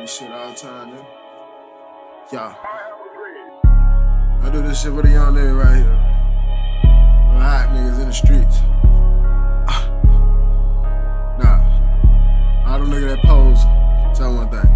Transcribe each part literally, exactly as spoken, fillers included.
this shit all the time, nigga. Yeah. I do this shit for the young nigga right here. The hot niggas in the streets. Uh, nah. All them niggas that pose, tell one thing.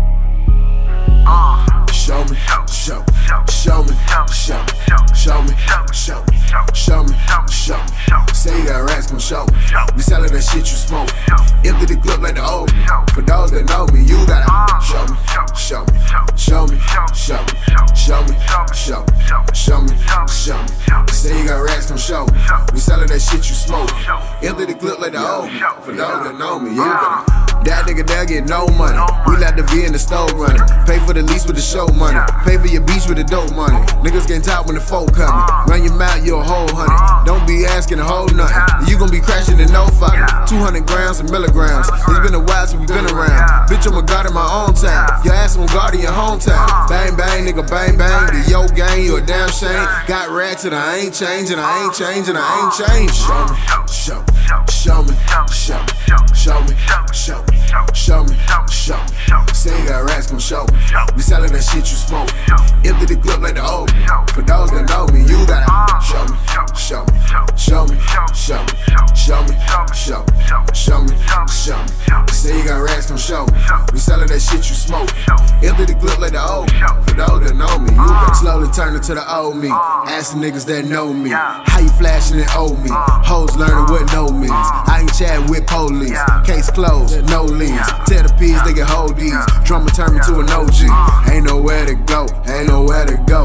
Uh, show me, show, show me, show, show me, show, show me, show. Say you got rats, gon' show. We sellin' that shit you smoke. Empty the clip like the old. For those that know me, you gotta show me, show me, show me, show me, show me, show me, show me, show me. Say you got rats, gon' show. We sellin' that shit you smoke. Empty the clip like the old. For those that know me, you gotta. That nigga there get no money. We let the V in the stove running. Pay for the lease with the show money. Pay for your beach with the dope money. Niggas getting top when the folk coming. Run your mouth, you a whole honey. Don't be asking to hold nothing. You gon' be crashing in no fucking. two hundred grams and milligrams. It's been a while since we been around. Bitch, I'm a god in my own time. Your ass on guard in your hometown. Bang, bang, nigga, bang, bang. The yo gang, you a damn shame. Got rats and I ain't changing. I ain't changing. I ain't changing. Show me, show me, show me, show me, show me, show me. Show me, show me. Say you got rats, gon' show me. We sellin' that shit you smoke. Empty the clip like the old. For those that know me, you gotta show me, show me, show me, show me, show me, show me, show me, show me. Say you got rats, gon' show me. We sellin' that shit you smoke. Empty the clip like the old. For those that know me, you gotta slowly turn it to the old me. Ask the niggas that know me. How you flashin' and owe me? Hoes learnin' what no means. I ain't chat with police. Case closed, no leads. Tear the peas, they can hold these. Drummer turn me to an O G. Ain't nowhere to go, ain't nowhere to go.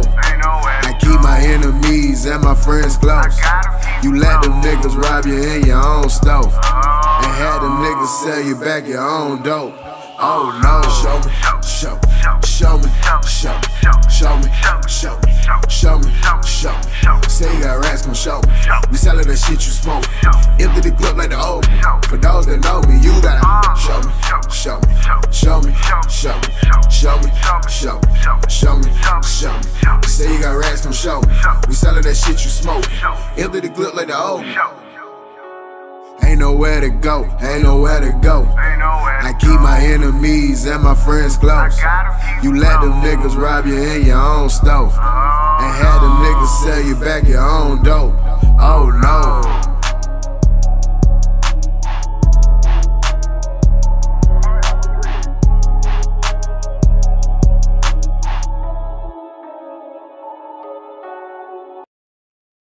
I keep my enemies and my friends close. You let them niggas rob you in your own stove. And had them niggas sell you back your own dope. Oh no, show me, show me, show me, show me, show me, show me, show me, show me. Say you got rats, gon' show me. We sellin' that shit you smoke. Empty the clip like the old. For those that know me, you gotta show me, show me, show me, show me, show me, show me, show me, show me. Say you got rats, gon' show me. We sellin' that shit you smoke. Empty the clip like the old. Ain't nowhere to go, ain't nowhere to go. I keep my enemies and my friends close. You let them niggas rob you in your own stove. And had them niggas sell you back your own dope.